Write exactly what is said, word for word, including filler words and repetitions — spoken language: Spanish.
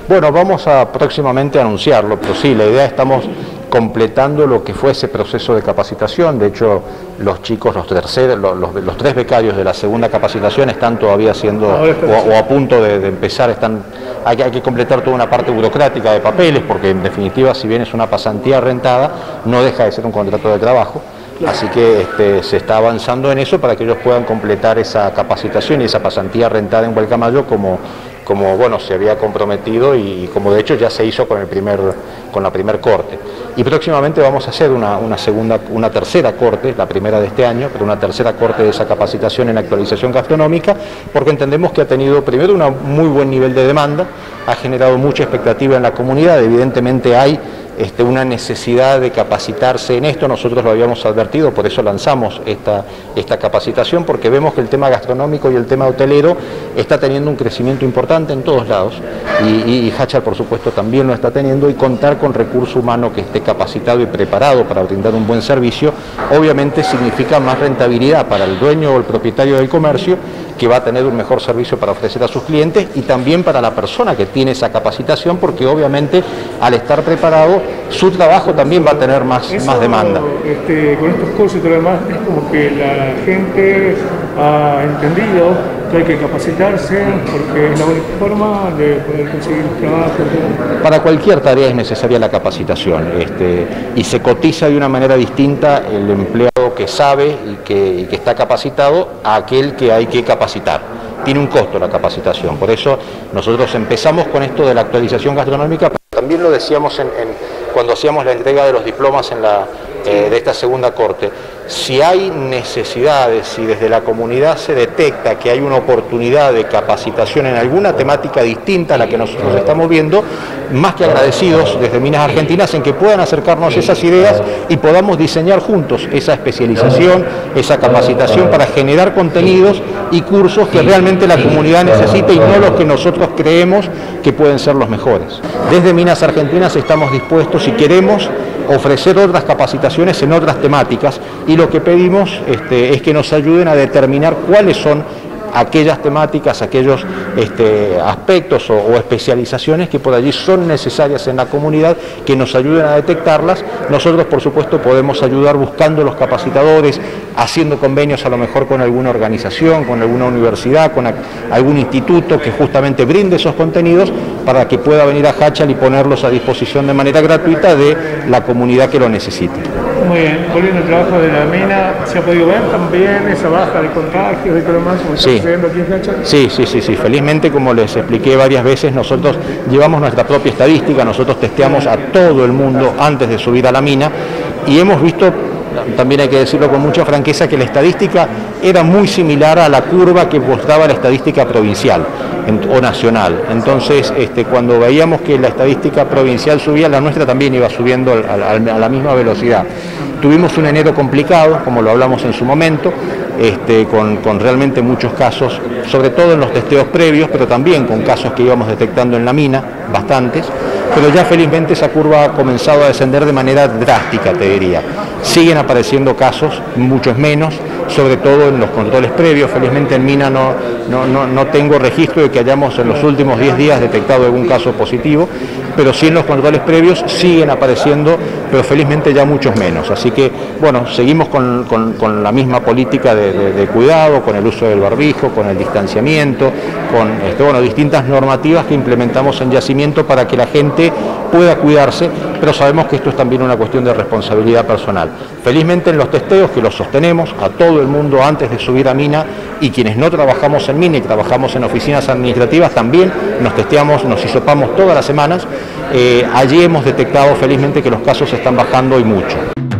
Bueno, vamos a próximamente anunciarlo, pero sí, la idea estamos completando lo que fue ese proceso de capacitación. De hecho, los chicos, los, terceros, los, los, los tres becarios de la segunda capacitación están todavía siendo, o, o a punto de, de empezar, están, hay, hay que completar toda una parte burocrática de papeles, porque en definitiva, si bien es una pasantía rentada, no deja de ser un contrato de trabajo. Así que este, se está avanzando en eso para que ellos puedan completar esa capacitación y esa pasantía rentada en Gualcamayo como, como bueno, se había comprometido y como de hecho ya se hizo con, el primer, con la primer corte. Y próximamente vamos a hacer una, una, segunda, una tercera corte, la primera de este año, pero una tercera corte de esa capacitación en actualización gastronómica, porque entendemos que ha tenido primero un muy buen nivel de demanda, ha generado mucha expectativa en la comunidad, evidentemente hay Este, una necesidad de capacitarse en esto, nosotros lo habíamos advertido, por eso lanzamos esta, esta capacitación, porque vemos que el tema gastronómico y el tema hotelero está teniendo un crecimiento importante en todos lados, y, y Hachal por supuesto también lo está teniendo, y contar con recurso humano que esté capacitado y preparado para brindar un buen servicio, obviamente significa más rentabilidad para el dueño o el propietario del comercio, que va a tener un mejor servicio para ofrecer a sus clientes, y también para la persona que tiene esa capacitación, porque obviamente al estar preparado su trabajo también va a tener más, Eso, más demanda. Este, con estos cursos y todo lo demás, es como que la gente ha entendido que hay que capacitarse porque es la única forma de poder conseguir trabajo. Para cualquier tarea es necesaria la capacitación, este, y se cotiza de una manera distinta el empleado que sabe y que, y que está capacitado a aquel que hay que capacitar. Tiene un costo la capacitación, por eso nosotros empezamos con esto de la actualización gastronómica, pero también lo decíamos en, en, cuando hacíamos la entrega de los diplomas en la, eh, de esta segunda corte. Si hay necesidades, si desde la comunidad se detecta que hay una oportunidad de capacitación en alguna temática distinta a la que nosotros estamos viendo, más que agradecidos desde Minas Argentinas en que puedan acercarnos esas ideas y podamos diseñar juntos esa especialización, esa capacitación para generar contenidos y cursos que realmente la comunidad necesite y no los que nosotros creemos que pueden ser los mejores. Desde Minas Argentinas estamos dispuestos y queremos ofrecer otras capacitaciones en otras temáticas, y lo que pedimos este, es que nos ayuden a determinar cuáles son aquellas temáticas, aquellos este, aspectos o, o especializaciones que por allí son necesarias en la comunidad, que nos ayuden a detectarlas. Nosotros, por supuesto, podemos ayudar buscando los capacitadores, haciendo convenios a lo mejor con alguna organización, con alguna universidad, con a, algún instituto que justamente brinde esos contenidos para que pueda venir a Hachal y ponerlos a disposición de manera gratuita de la comunidad que lo necesite. Muy bien, volviendo al trabajo de la mina, ¿se ha podido ver también esa baja de contagios y todo lo más? Sí. Sí, sí, sí, sí. Felizmente, como les expliqué varias veces, nosotros llevamos nuestra propia estadística, nosotros testeamos a todo el mundo antes de subir a la mina y hemos visto, también hay que decirlo con mucha franqueza, que la estadística era muy similar a la curva que mostraba la estadística provincial o nacional. Entonces, este, cuando veíamos que la estadística provincial subía, la nuestra también iba subiendo a, a, a la misma velocidad. Tuvimos un enero complicado, como lo hablamos en su momento, este, con, con realmente muchos casos, sobre todo en los testeos previos, pero también con casos que íbamos detectando en la mina, bastantes, pero ya felizmente esa curva ha comenzado a descender de manera drástica, te diría. Siguen apareciendo casos, muchos menos, sobre todo en los controles previos. Felizmente en mina no, no, no, no tengo registro de que hayamos en los últimos diez días detectado algún caso positivo, pero sí en los controles previos siguen apareciendo, pero felizmente ya muchos menos. Así que, bueno, seguimos con, con, con la misma política de, de, de cuidado, con el uso del barbijo, con el distanciamiento, con este, bueno, distintas normativas que implementamos en yacimiento para que la gente pueda cuidarse, pero sabemos que esto es también una cuestión de responsabilidad personal. Felizmente en los testeos, que los sostenemos a todo el mundo antes de subir a mina, y quienes no trabajamos en mina y trabajamos en oficinas administrativas también nos testeamos, nos hisopamos todas las semanas, eh, allí hemos detectado felizmente que los casos están bajando y mucho.